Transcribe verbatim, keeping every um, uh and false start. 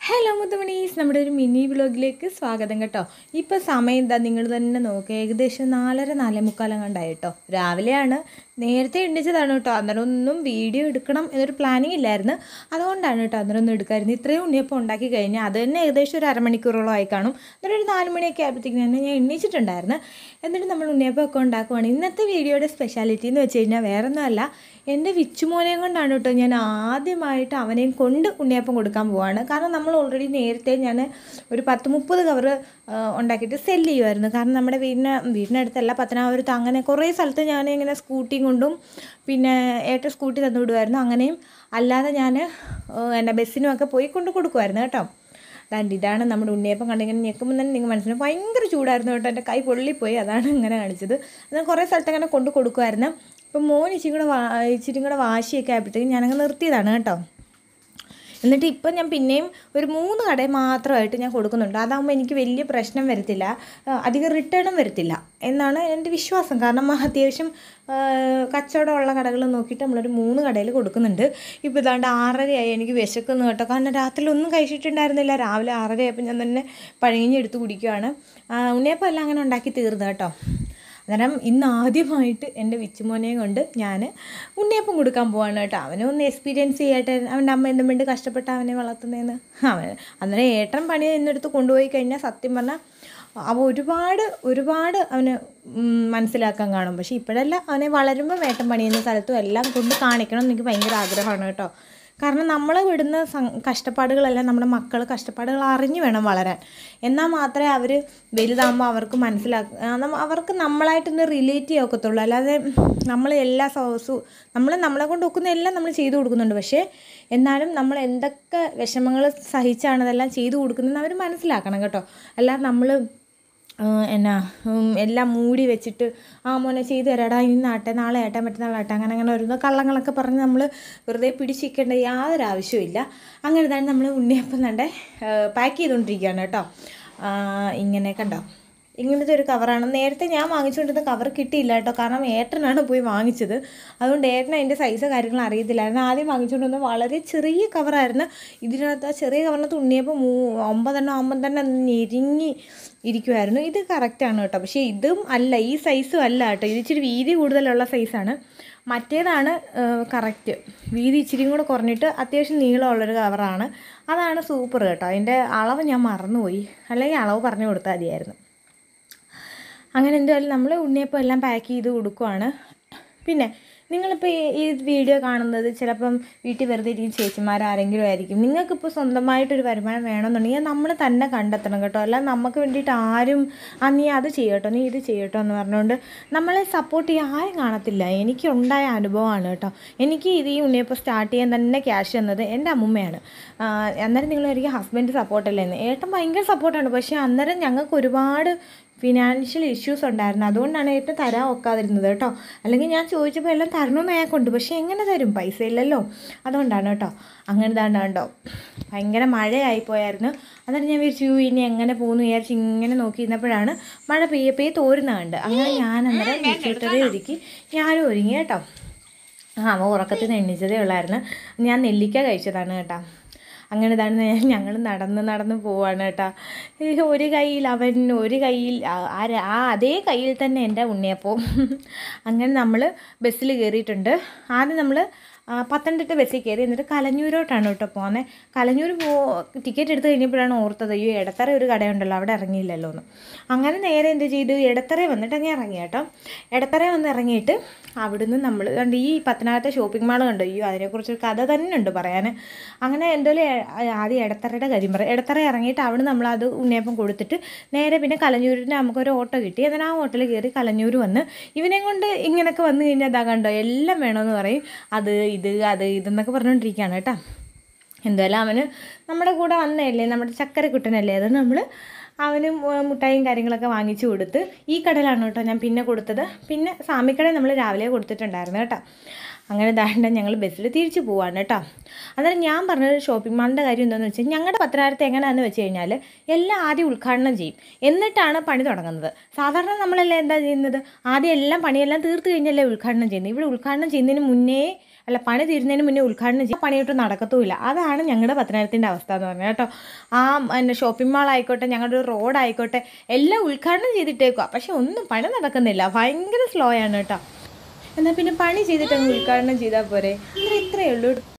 Hello മുത്തുമണീസ്, നമ്മുടെ ഒരു mini വ്ലോഗിലേക്ക് സ്വാഗതം കേട്ടോ. ഇപ്പോൾ സമയം എന്താ നിങ്ങൾ തന്നെ നോക്കുക, ഏകദേശം നാലര നാലേ മുക്കാലം കണ്ടായി കേട്ടോ. രാവിലെയാണ്, നേരത്തെ എണ്ണിച്ചതാണ് കേട്ടോ. അന്നേരം ഒന്നും വീഡിയോ എടുക്കണം എന്നൊരു പ്ലാനിങ് ഇല്ലായിരുന്നു, അതുകൊണ്ടാണ് കേട്ടോ അന്നേരം ഒന്നും എടുക്കാമായിരുന്നു. ഇത്രയും ഉണ്ണിയപ്പം ഉണ്ടാക്കി കഴിഞ്ഞാൽ അത് തന്നെ ഏകദേശം ഒരു അരമണിക്കൂറോളം ആയി കാണും. അന്നേരം ഒരു നാല് മണിയൊക്കെ ആയപ്പോഴത്തേക്കും തന്നെ ഞാൻ എണ്ണിച്ചിട്ടുണ്ടായിരുന്നു. എന്നിട്ട് നമ്മൾ ഉണ്ണിയപ്പം ഒക്കെ ഉണ്ടാക്കുവാണ്. ഇന്നത്തെ വീഡിയോയുടെ സ്പെഷ്യാലിറ്റി എന്ന് വെച്ച് കഴിഞ്ഞാൽ വേറെ ഒന്നുമല്ല, എൻ്റെ വിച്ചുമോനെയും കൊണ്ടാണ് കേട്ടോ ഞാൻ ആദ്യമായിട്ട് അവനെയും കൊണ്ട് ഉണ്ണിയപ്പം കൊടുക്കാൻ പോവാണ്. കാരണം നമ്മൾ ഓൾറെഡി നേരത്തെ ഞാൻ ഒരു പത്ത് മുപ്പത് കവർ ഉണ്ടാക്കിയിട്ട് സെല്ല് ചെയ്യുമായിരുന്നു. കാരണം നമ്മുടെ വീടിന് വീടിനടുത്തല്ല, പത്തനാപുരത്ത് അങ്ങനെ കുറേ സ്ഥലത്ത് ഞാൻ ഇങ്ങനെ സ്കൂട്ടിയും കൊണ്ടും പിന്നെ ഏട്ട സ്കൂട്ടി തന്നു വിടുമായിരുന്നു. അങ്ങനെയും അല്ലാതെ ഞാൻ എൻ്റെ ബസ്സിനുമൊക്കെ പോയി കൊണ്ട് കൊടുക്കുമായിരുന്നു കേട്ടോ. അതാണ്ട് ഇതാണ് നമ്മുടെ ഉണ്ണിയപ്പം. കണ്ടിങ്ങനെ ഞെക്കുമ്പോൾ തന്നെ നിങ്ങൾ മനസ്സിലാവും ഭയങ്കര ചൂടായിരുന്നു കേട്ടോ. എൻ്റെ കൈ പൊള്ളിപ്പോയി, അതാണ് ഇങ്ങനെ കാണിച്ചത്. എന്നാൽ കുറേ സ്ഥലത്ത് അങ്ങനെ കൊണ്ട് കൊടുക്കുമായിരുന്നു. ഇപ്പം മോൻ ഇച്ചിരി കൂടെ വാ ഇച്ചിരി കൂടെ വാശിയൊക്കെ ആയപ്പോഴത്തേക്കും ഞാനങ്ങ് നിർത്തിയതാണ് കേട്ടോ. എന്നിട്ട് ഇപ്പം ഞാൻ പിന്നെയും ഒരു മൂന്ന് കടയിൽ മാത്രമായിട്ട് ഞാൻ കൊടുക്കുന്നുണ്ട്. അതാകുമ്പോൾ എനിക്ക് വലിയ പ്രശ്നം വരത്തില്ല, അധികം റിട്ടേണും വരത്തില്ല എന്നാണ് എൻ്റെ വിശ്വാസം. കാരണം അത്യാവശ്യം കച്ചവടമുള്ള കടകൾ നോക്കിയിട്ട് നമ്മളൊരു മൂന്ന് കടയിൽ കൊടുക്കുന്നുണ്ട്. ഇപ്പോൾ ഇതാണ്ട് ആറരയായി, എനിക്ക് വിശക്കുന്നു കേട്ടോ. കാരണം രാത്രി ഒന്നും കഴിച്ചിട്ടുണ്ടായിരുന്നില്ല. രാവിലെ ആറരയായപ്പോൾ ഞാൻ തന്നെ പഴങ്ങിഞ്ഞെടുത്ത് കുടിക്കുകയാണ്. ഉണ്ണിയപ്പം എല്ലാം അങ്ങനെ ഉണ്ടാക്കി തീർന്നു കേട്ടോ. അന്നേരം ഇന്ന് ആദ്യമായിട്ട് എൻ്റെ വിച്ചുമോനെയും കൊണ്ട് ഞാൻ ഉണ്ണിയപ്പം കൊടുക്കാൻ പോവാണ് കേട്ടോ. അവനെ ഒന്ന് എക്സ്പീരിയൻസ് ചെയ്യട്ടെ, അവൻ്റെ അമ്മ എന്തും വേണ്ടി കഷ്ടപ്പെട്ട് അവനെ വളർത്തുന്നതെന്ന്. അവൻ അന്നേരം ഏട്ടൻ പണി എന്നെടുത്ത് കൊണ്ടുപോയി കഴിഞ്ഞാൽ സത്യം പറഞ്ഞാൽ അവ ഒരുപാട് ഒരുപാട് അവന് മനസ്സിലാക്കാൻ കാണും. പക്ഷേ ഇപ്പോഴല്ല, അവനെ വളരുമ്പോൾ ഏട്ടൻ പണിയുന്ന സ്ഥലത്തും എല്ലാം കൊണ്ട് കാണിക്കണം എന്ന് എനിക്ക് ഭയങ്കര ആഗ്രഹമാണ് കേട്ടോ. കാരണം നമ്മൾ വിടുന്ന കഷ്ടപ്പാടുകളെല്ലാം നമ്മുടെ മക്കൾ കഷ്ടപ്പാടുകൾ അറിഞ്ഞു വേണം വളരാൻ. എന്നാൽ മാത്രമേ അവർ വലുതാകുമ്പോൾ അവർക്ക് മനസ്സിലാക്കുക, അവർക്ക് നമ്മളായിട്ടൊന്ന് റിലേറ്റ് ചെയ്യാൻ ഒക്കത്തുള്ളൂ. അല്ലാതെ നമ്മൾ എല്ലാ സോസും നമ്മൾ നമ്മളെ കൊണ്ട് ഒക്കുന്ന എല്ലാം നമ്മൾ ചെയ്തു കൊടുക്കുന്നുണ്ട്. പക്ഷേ എന്നാലും നമ്മൾ എന്തൊക്കെ വിഷമങ്ങൾ സഹിച്ചാണ് അതെല്ലാം ചെയ്തു കൊടുക്കുന്നതെന്ന് അവർ മനസ്സിലാക്കണം കേട്ടോ. അല്ലാതെ നമ്മൾ എന്നാ എല്ലാം മൂടി വെച്ചിട്ട് ആ മോനെ ചെയ്തു തരാടാ, ഇന്നാട്ടെ നാളെ ആട്ടെ മറ്റന്നാളാട്ടെ അങ്ങനെ അങ്ങനെ ഓരോന്ന് കള്ളങ്ങളൊക്കെ പറഞ്ഞ് നമ്മൾ വെറുതെ പിടിച്ചിരിക്കേണ്ട യാതൊരു ആവശ്യമില്ല. അങ്ങനെ തന്നെ നമ്മൾ ഉണ്ണിയപ്പം തന്നെ പാക്ക് ചെയ്തുകൊണ്ടിരിക്കുകയാണ് കേട്ടോ. ഇങ്ങനെ കണ്ടോ, ഇങ്ങനത്തെ ഒരു കവറാണ്. നേരത്തെ ഞാൻ വാങ്ങിച്ചുകൊണ്ടിരുന്ന കവർ കിട്ടിയില്ല കേട്ടോ. കാരണം ഏട്ടനാണ് പോയി വാങ്ങിച്ചത്, അതുകൊണ്ട് ഏട്ടന് അതിൻ്റെ സൈസ് കാര്യങ്ങൾ അറിയത്തില്ലായിരുന്നു. ആദ്യം വാങ്ങിച്ചുകൊണ്ട് വന്നത് വളരെ ചെറിയ കവറായിരുന്നു. ഇതിനകത്ത് ആ ചെറിയ കവറിനകത്ത് ഉണ്ണിയപ്പം മൂ ഒമ്പതെണ്ണം ആകുമ്പം തന്നെ ഞെരിഞ്ഞി ഇരിക്കുമായിരുന്നു. ഇത് കറക്റ്റാണ് കേട്ടോ. പക്ഷേ ഇതും അല്ല, ഈ സൈസും അല്ല കേട്ടോ. ഇത് ഇച്ചിരി വീതി കൂടുതലുള്ള സൈസാണ്. മറ്റേതാണ് കറക്റ്റ്, വീതി ഇച്ചിരിയും കൂടെ കുറഞ്ഞിട്ട് അത്യാവശ്യം നീളമുള്ളൊരു കവറാണ്. അതാണ് സൂപ്പർ കേട്ടോ. അതിൻ്റെ അളവ് ഞാൻ മറന്നുപോയി, അല്ലെങ്കിൽ അളവ് പറഞ്ഞു കൊടുത്താൽ മതിയായിരുന്നു. അങ്ങനെ എന്തായാലും നമ്മൾ ഉണ്ണിയപ്പം എല്ലാം പാക്ക് ചെയ്ത് കൊടുക്കുവാണ്. പിന്നെ നിങ്ങളിപ്പോൾ ഈ വീഡിയോ കാണുന്നത് ചിലപ്പം വീട്ടിൽ വെറുതെ ഇരിക്കും ചേച്ചിമാരാരെങ്കിലും ആയിരിക്കും. നിങ്ങൾക്കിപ്പോൾ സ്വന്തമായിട്ടൊരു വരുമാനം വേണമെന്നുണ്ടെങ്കിൽ നമ്മൾ തന്നെ കണ്ടെത്തണം കേട്ടോ. അല്ല നമുക്ക് വേണ്ടിയിട്ട് ആരും ആ നീ അത് ചെയ്യട്ടോ നീ ഇത് ചെയ്യട്ടോ എന്ന് പറഞ്ഞുകൊണ്ട് നമ്മളെ സപ്പോർട്ട് ചെയ്യാൻ ആരും കാണത്തില്ല. എനിക്കുണ്ടായ അനുഭവമാണ് കേട്ടോ. എനിക്ക് ഇത് ഈ ഉണ്ണിയപ്പം സ്റ്റാർട്ട് ചെയ്യാൻ തന്നെ ക്യാഷ് തന്നത് എൻ്റെ അമ്മൂമ്മയാണ്. അന്നേരം നിങ്ങളായിരിക്കും ഹസ്ബൻഡ് സപ്പോർട്ടല്ലേന്ന്. ഏട്ടൻ ഭയങ്കര സപ്പോർട്ടാണ്. പക്ഷേ അന്നേരം ഞങ്ങൾക്ക് ഒരുപാട് ഫിനാൻഷ്യൽ ഇഷ്യൂസ് ഉണ്ടായിരുന്നു. അതുകൊണ്ടാണ് ഏറ്റവും തരാൻ ഒക്കാതിരുന്നത് കേട്ടോ. അല്ലെങ്കിൽ ഞാൻ ചോദിച്ചപ്പോൾ എല്ലാം തരണമെന്ന് അയാൾക്കുണ്ട്, പക്ഷേ എങ്ങനെ തരും, പൈസ ഇല്ലല്ലോ. അതുകൊണ്ടാണ് കേട്ടോ. അങ്ങനെ തന്നെ കണ്ടോ, ഭയങ്കര മഴയായിപ്പോയായിരുന്നു. അന്നേരം ഞാൻ വിചാരിച്ചു ഇനി എങ്ങനെ പോകുന്നു വിചാരിച്ച് ഇങ്ങനെ നോക്കി ഇരുന്നപ്പോഴാണ് മഴ പെയ്യ പെയ്യ തോരുന്നുണ്ട്. അങ്ങനെ ഞാൻ അന്നേരം വീട്ടിട്ടതേ ഒരുക്കി ഞാനും ഒരുങ്ങി കേട്ടോ. ആ അവ ഉറക്കത്തിൽ നിന്ന് എണ്ണിച്ചതേ ഉള്ളായിരുന്നു. ഞാൻ നെല്ലിക്ക കഴിച്ചതാണ് കേട്ടോ. അങ്ങനെ ഇതാണ് ഞങ്ങൾ നടന്ന് നടന്ന് പോവാണ് കേട്ടോ. ഒരു കയ്യിൽ അവൻ, ഒരു കയ്യിൽ ആ അതേ കയ്യിൽ തന്നെ എൻ്റെ ഉണ്ണിയപ്പം. അങ്ങനെ നമ്മൾ ബസ്സിൽ കയറിയിട്ടുണ്ട്. ആദ്യം നമ്മൾ പത്തനംതിട്ട ബസ്സിൽ കയറി, എന്നിട്ട് കലഞ്ഞൂരോട്ടാണ് കേട്ടോ പോകുന്നത്. കലഞ്ഞൂർ പോ ടിക്കറ്റ് എടുത്ത് കഴിഞ്ഞപ്പോഴാണ് ഓർത്തത് അയ്യോ ഇടത്തറ ഒരു കടയുണ്ടല്ലോ അവിടെ ഇറങ്ങിയില്ലല്ലോ എന്ന്. അങ്ങനെ നേരെ എന്ത് ചെയ്തു, ഇടത്തറ വന്നിട്ട് അങ്ങനെ ഇറങ്ങി കേട്ടോ. ഇടത്തറ വന്ന് ഇറങ്ങിയിട്ട് അവിടുന്ന് നമ്മൾ കണ്ട് ഈ പത്തനാപുരത്തെ ഷോപ്പിംഗ് മാൾ കണ്ടു. അയ്യോ അതിനെക്കുറിച്ചൊരു കഥ തന്നെ ഉണ്ട് പറയാൻ. അങ്ങനെ എന്തായാലും ആദ്യം ഇടത്തറയുടെ കാര്യം പറയാം. ഇടത്തറ ഇറങ്ങിയിട്ട് അവിടെ നമ്മളത് ഉണ്ണിയപ്പം കൊടുത്തിട്ട് നേരെ പിന്നെ കലഞ്ഞൂരിന് നമുക്കൊരു ഓട്ടോ കിട്ടി. എന്നാൽ ആ ഓട്ടോയിൽ കയറി കലഞ്ഞൂർ വന്ന് ഇവനെ കൊണ്ട് ഇങ്ങനെയൊക്കെ വന്നു കഴിഞ്ഞാൽ അതാ കണ്ടോ എല്ലാം വേണമെന്ന് പറയും. അത് ഇത് അത് ഇതെന്നൊക്കെ പറഞ്ഞുകൊണ്ടിരിക്കുകയാണ് കേട്ടോ. എന്തായാലും അവന് നമ്മുടെ കൂടെ വന്നതല്ലേ, നമ്മുടെ ചക്കരക്കുട്ടനല്ലേ, അത് നമ്മൾ അവന് മുട്ടായും കാര്യങ്ങളൊക്കെ വാങ്ങിച്ചു കൊടുത്ത് ഈ കടയിലാണ് കേട്ടോ ഞാൻ പിന്നെ കൊടുത്തത്. പിന്നെ സാമിക്കട നമ്മൾ രാവിലെ കൊടുത്തിട്ടുണ്ടായിരുന്നു കേട്ടോ. അങ്ങനെ ദാണ്ട ഞങ്ങൾ ബസ്സിൽ തിരിച്ചു പോവാണ് കേട്ടോ. അന്നേരം ഞാൻ പറഞ്ഞത് ഷോപ്പിംഗ് മാളിൻ്റെ കാര്യം എന്താണെന്ന് വെച്ചാൽ ഞങ്ങളുടെ പത്തനാപുരത്ത് എങ്ങനെയാണെന്ന് വെച്ച് കഴിഞ്ഞാൽ എല്ലാം ആദ്യം ഉദ്ഘാടനം ചെയ്യും, എന്നിട്ടാണ് പണി തുടങ്ങുന്നത്. സാധാരണ നമ്മളെല്ലാം എന്താ ചെയ്യുന്നത്, ആദ്യം എല്ലാം പണിയെല്ലാം തീർത്ത് കഴിഞ്ഞല്ലേ ഉദ്ഘാടനം ചെയ്യുന്നത്. ഇവിടെ ഉദ്ഘാടനം ചെയ്യുന്നതിന് മുന്നേ അല്ല പണി തീരുന്നതിന് മുന്നേ ഉദ്ഘാടനം ചെയ്യും, പണിയൊട്ടും നടക്കത്തുമില്ല. അതാണ് ഞങ്ങളുടെ പത്തനാപുരത്തിൻ്റെ അവസ്ഥ എന്ന് പറഞ്ഞാൽ കേട്ടോ. ആ പിന്നെ ഷോപ്പിംഗ് മാൾ ആയിക്കോട്ടെ, ഞങ്ങളുടെ ഒരു റോഡ് ആയിക്കോട്ടെ, എല്ലാം ഉദ്ഘാടനം ചെയ്തിട്ടേക്കുക, പക്ഷെ ഒന്നും പണി നടക്കുന്നില്ല. ഭയങ്കര സ്ലോ ആണ് കേട്ടോ. എന്നാൽ പിന്നെ പണി ചെയ്തിട്ട് അങ്ങ് ഉദ്ഘാടനം ചെയ്താൽ പോരെ, ഇത്രയേ ഉള്ളൂ.